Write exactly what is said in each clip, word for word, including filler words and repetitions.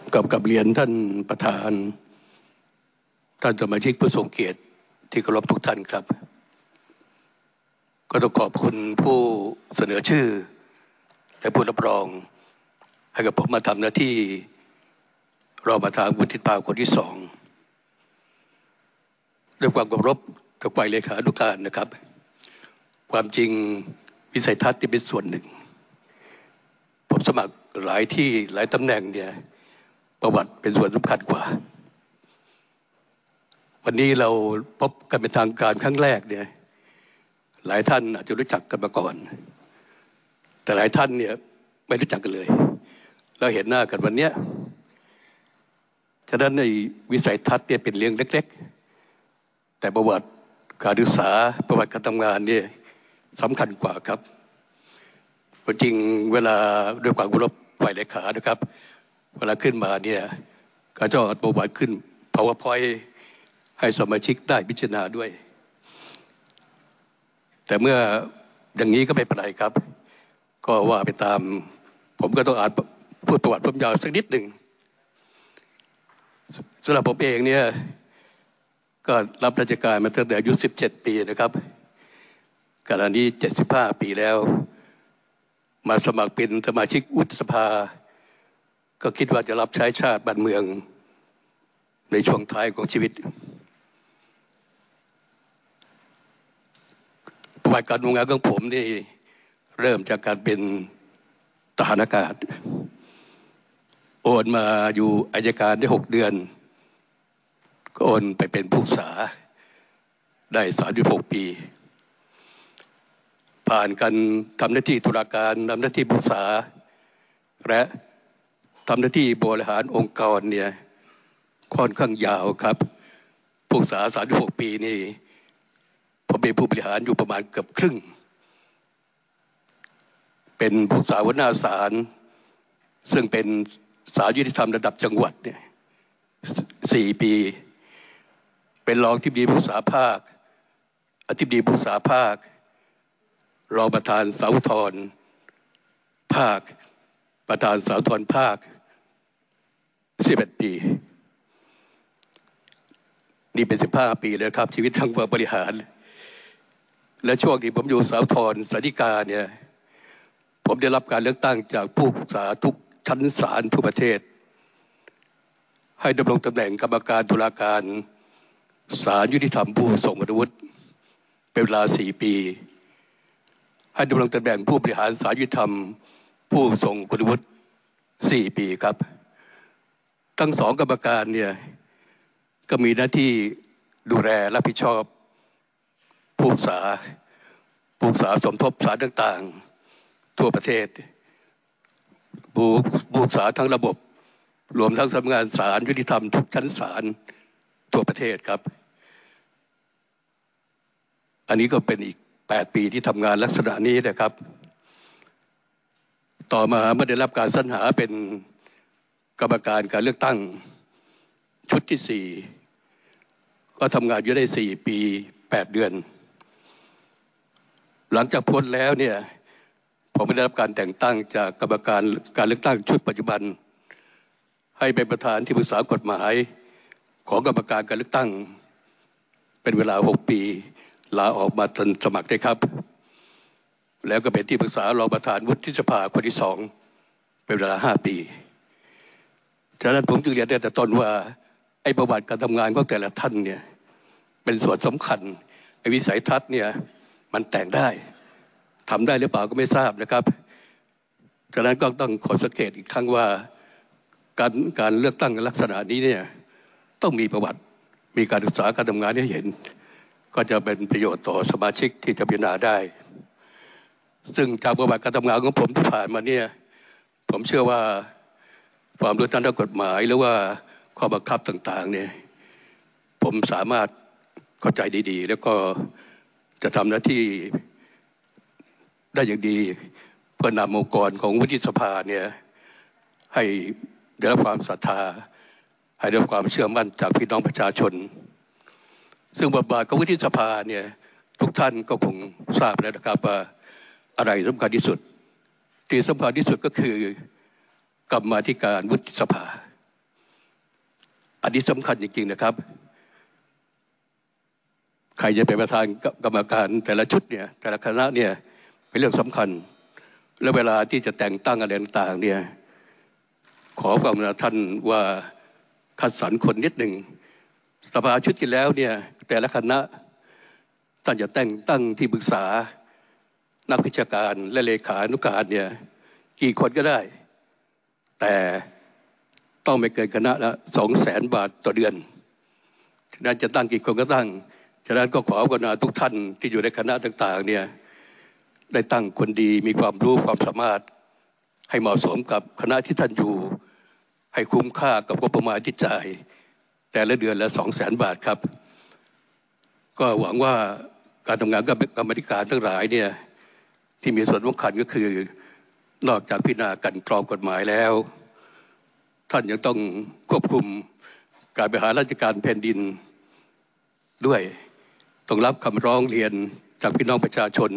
กับกับเรียนท่านประธานท่านสมาชิกผู้ทรงเกียรติที่เคารพทุกท่านครับก็ต้องขอบคุณผู้เสนอชื่อและผู้รับรองให้กับผมมาทำหน้าที่รองประธานวุฒิสภาคนที่สองด้วยความเคารพกับฝ่ายเลขานุการนะครับความจริงวิสัยทัศน์ที่เป็นส่วนหนึ่งผมสมัครหลายที่หลายตำแหน่งเนี่ยประวัติเป็นส่วนสำคัญกว่าวันนี้เราพบกันเป็นทางการครั้งแรกเนี่ยหลายท่านอาจจะรู้จักกันมาก่อนแต่หลายท่านเนี่ยไม่รู้จักกันเลยเราเห็นหน้ากันวันนี้ฉะนั้นในวิสัยทัศน์เนี่ยเป็นเรื่องเล็กๆแต่ประวัติการศึกษาประวัติการทำงานเนี่ยสำคัญกว่าครับจริงเวลาด้วยความเคารพฝ่ายเลขานะครับเวลาขึ้นมาเนี่ยก็จะเอาประวัติขึ้น PowerPoint ให้สมาชิกได้พิจารณาด้วยแต่เมื่ออย่างนี้ก็ไม่เป็นไรครับก็ว่าไปตามผมก็ต้องอ่านพูดประวัติผมยาวสักนิดหนึ่งสำหรับผมเองเนี่ยก็รับราชการมาตั้งแต่อายุสิบเจ็ดปีนะครับขณะนี้เจ็ดสิบห้าปีแล้วมาสมัครเป็นสมาชิกวุฒิสภาก็คิดว่าจะรับใช้ชาติบ้านเมืองในช่วงท้ายของชีวิตประวัติการทำงานของผมนี่เริ่มจากการเป็นทหารอากาศโอนมาอยู่อัยการได้หกเดือนก็โอนไปเป็นผู้ศึกษาได้สามสิบหกปีผ่านการทำหน้าที่ตุลาการทำหน้าที่ผู้ศึกษาและทำหน้าที่บริหารองค์กรเนี่ยค่อนข้างยาวครับผู้ศึกษาสามสิบหกปีนี่ผมเป็นผู้บริหารอยู่ประมาณเกือบครึ่งเป็นผู้ศึกษาหัวหน้าศาลซึ่งเป็นศาลยุติธรรมระดับจังหวัดเนี่ยสี่ปีเป็นรองที่ปรึกษาผู้ศึกษาภาคอธิบดีผู้ศึกษาภาครองประธานศาลอุทธรณ์ภาคประธานศาลอุทธรณ์ภาคสิบเอ็ดปีนี่เป็นสิบห้าปีแล้วครับชีวิตทั้งบริหารและช่วงที่ผมอยู่ศาลอุทธรณ์ศาลฎีกาเนี่ยผมได้รับการเลือกตั้งจากผู้พิพากษาทุกชั้นศาลทั่วประเทศให้ดำรงตำแหน่งกรรมการตุลาการศาลยุติธรรมผู้ทรงคุณวุฒิเป็นเวลาสี่ปีให้ดำรงตำแหน่งผู้บริหารศาลยุติธรรมผู้ทรงคุณวุฒิสี่ปีครับทั้งสองกรรมการเนี่ยก็มีหน้าที่ดูแลรับผิดชอบผู้ศึกษาผู้ศึกษาสมทบศาลต่างๆทั่วประเทศผู้ผู้ศึกษาทั้งระบบรวมทั้งสำนักงานศาลยุติธรรมทุกชั้นศาลทั่วประเทศครับอันนี้ก็เป็นอีกแปดปีที่ทำงานลักษณะนี้นะครับต่อมาเมื่อได้รับการสรรหาเป็นกรรมการการเลือกตั้งชุดที่สี่ก็ทำงานอยู่ได้สี่ปีแปดเดือนหลังจากพ้นแล้วเนี่ยผมได้รับการแต่งตั้งจากกรรมการการเลือกตั้งชุดปัจจุบันให้เป็นประธานที่ปรึกษากฎหมายของกรรมการการเลือกตั้งเป็นเวลาหกปีลาออกมาจนสมัครได้ครับแล้วก็เป็นที่ปรึกษารองประธานวุฒิสภาคนที่สองเป็นเวลาห้าปีฉะนั้นผมจึงเรียนแต่ต้นว่าไอ้ประวัติการทำงานของแต่ละท่านเนี่ยเป็นส่วนสำคัญไอ้วิสัยทัศน์เนี่ยมันแต่งได้ทำได้หรือเปล่าก็ไม่ทราบนะครับฉะนั้นก็ต้องขอสังเกตอีกครั้งว่าการการเลือกตั้งลักษณะนี้เนี่ยต้องมีประวัติมีการศึกษาการทำงานให้เห็นก็จะเป็นประโยชน์ต่อสมาชิกที่จะพิจารณาได้ซึ่งจากประวัติการทำงานของผมที่ผ่านมาเนี่ยผมเชื่อว่าความรู้ทางด้านกฎหมายหรือว่าข้อบังคับต่างๆเนี่ยผมสามารถเข้าใจดีๆแล้วก็จะทำหน้าที่ได้อย่างดีเพื่อนำองค์กรของวุฒิสภาเนี่ยให้ได้รับความศรัทธาให้ได้รับความเชื่อมั่นจากพี่น้องประชาชนซึ่งบทบาทของวุฒิสภาเนี่ยทุกท่านก็คงทราบแล้วนะครับว่าอะไรสำคัญที่สุดที่สำคัญที่สุดก็คือกรรมาธิการวุฒิสภาอันนี้สำคัญจริงๆนะครับใครจะเป็นประธานกรรมการแต่ละชุดเนี่ยแต่ละคณะเนี่ยเป็นเรื่องสำคัญและเวลาที่จะแต่งตั้งอะไรต่างๆเนี่ยขอความกรุณาท่านว่าคัดสรรคนนิดหนึ่งสภาชุดที่แล้วเนี่ยแต่ละคณะท่านจะแต่งตั้งที่ปรึกษานักวิชาการและเลขานุการเนี่ยกี่คนก็ได้แต่ต้องไม่เกินคณะละสองแสนบาทต่อเดือนฉะนั้นจะตั้งกี่คนก็ตั้งฉะนั้นก็ขอกรุณาทุกท่านที่อยู่ในคณะต่างๆเนี่ยได้ตั้งคนดีมีความรู้ความสามารถให้เหมาะสมกับคณะที่ท่านอยู่ให้คุ้มค่ากับงบประมาณที่จ่ายแต่ละเดือนละสองแสนบาทครับก็หวังว่าการทำงานกับกรรมการทั้งหลายเนี่ยที่มีส่วนสำคัญก็คือนอกจากพิจารณากันกรองกฎหมายแล้วท่านยังต้องควบคุมการบริหารราชการแผ่นดินด้วยต้องรับคำร้องเรียนจากพี่น้องประชาชน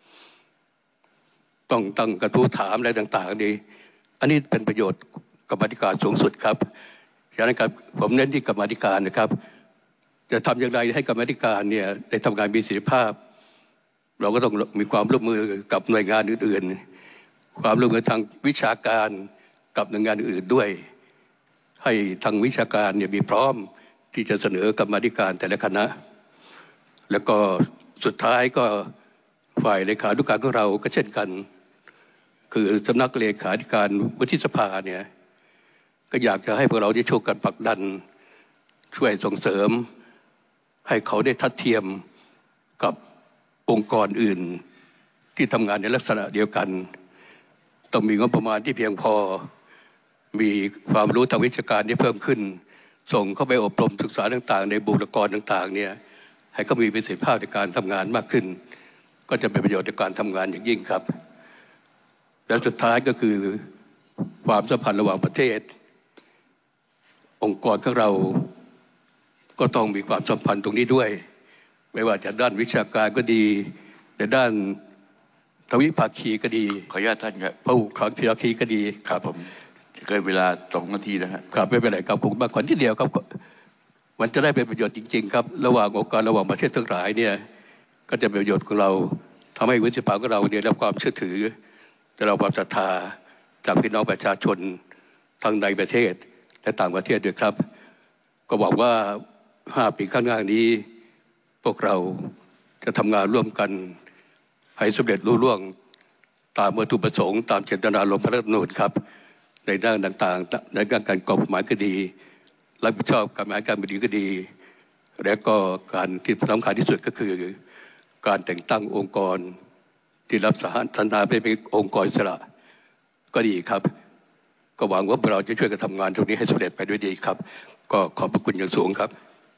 ต้องตั้งกระทู้ถามอะไรต่างๆนี่อันนี้เป็นประโยชน์กรรมการสูงสุดครับฉะนั้นครับผมเน้นที่กรรมการนะครับจะทำอย่างไรให้กรรมการเนี่ยได้ทำงานมีประสิทธิภาพเราก็ต้องมีความร่วมมือกับหน่วยงานอื่นๆความร่วมมือทางวิชาการกับหน่วยงานอื่นด้วยให้ทางวิชาการเนี่ยมีพร้อมที่จะเสนอกรรมการแต่ละคณะแล้วก็สุดท้ายก็ฝ่ายเลขานุการของเราก็เช่นกันคือสำนักเลขาธิการวุฒิสภาเนี่ยก็อยากจะให้พวกเราได้ช่วยกันผลักดันช่วยส่งเสริมให้เขาได้ทัดเทียมกับองค์กรอื่นที่ทำงานในลักษณะเดียวกันต้องมีงบประมาณที่เพียงพอมีความรู้ทางวิชาการที่เพิ่มขึ้นส่งเข้าไปอบรมศึกษาต่างๆในบุคลากรต่างๆเนี่ยให้เขามีประสิทธิภาพในการทำงานมากขึ้นก็จะเป็นประโยชน์ในการทำงานอย่างยิ่งครับและสุดท้ายก็คือความสัมพันธ์ระหว่างประเทศองค์กรของเราก็ต้องมีความสัมพันธ์ตรงนี้ด้วยไม่ว่าจะด้านวิชาการก็ดีแต่ด้านทวิภาคีก็ดีขออนุญาตท่านครับพหุภาคีก็ดีครับผมเกินเวลาสองนาทีนะฮะครับไม่เป็นไรครับผมมาขอที่เดียวครับมันจะได้เป็นประโยชน์จริงๆครับระหว่างองค์การระหว่างประเทศทั้งหลายเนี่ยก็จะเป็นประโยชน์ของเราทำให้วุฒิสภาของเราเนี่ยได้รับความเชื่อถือได้รับความศรัทธาจากพี่น้องประชาชนทั้งในประเทศและต่างประเทศด้วยครับก็บอกว่าห้าปีข้างหน้านี้พวกเราจะทำงานร่วมกันให้สำเร็จรุ่ร่วงตามวัตถุประสงค์ตามเจตนารมณ์พระราชดำริครับในด้านต่างๆในด้านการกฎหมายก็ดีรับผิดชอบการบริหารการแผ่นดินก็ดีและก็การที่สำคัญที่สุดก็คือการแต่งตั้งองค์กรที่รับสารทันนาเป็นองค์กรอิสระก็ดีครับก็หวังว่าเราจะช่วยกันทำงานตรงนี้ให้สำเร็จไปด้วยดีครับก็ขอบพระคุณอย่างสูงครับ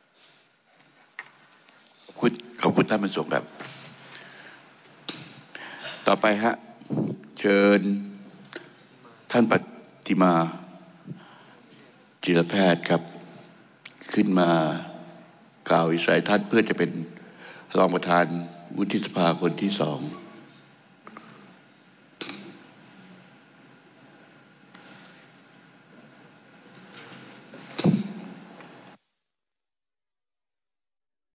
ขอบคุณขอบคุณท่านบรรทรงครับต่อไปฮะเชิญท่านปฏิมาจิรแพทย์ครับขึ้นมากล่าววิสัยทัศน์เพื่อจะเป็นรองประธานวุฒิสภาคนที่สอง